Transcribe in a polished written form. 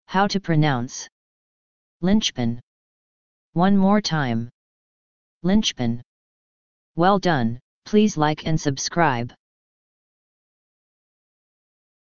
How to pronounce linchpin. One more time. Linchpin. Well done, please like and subscribe.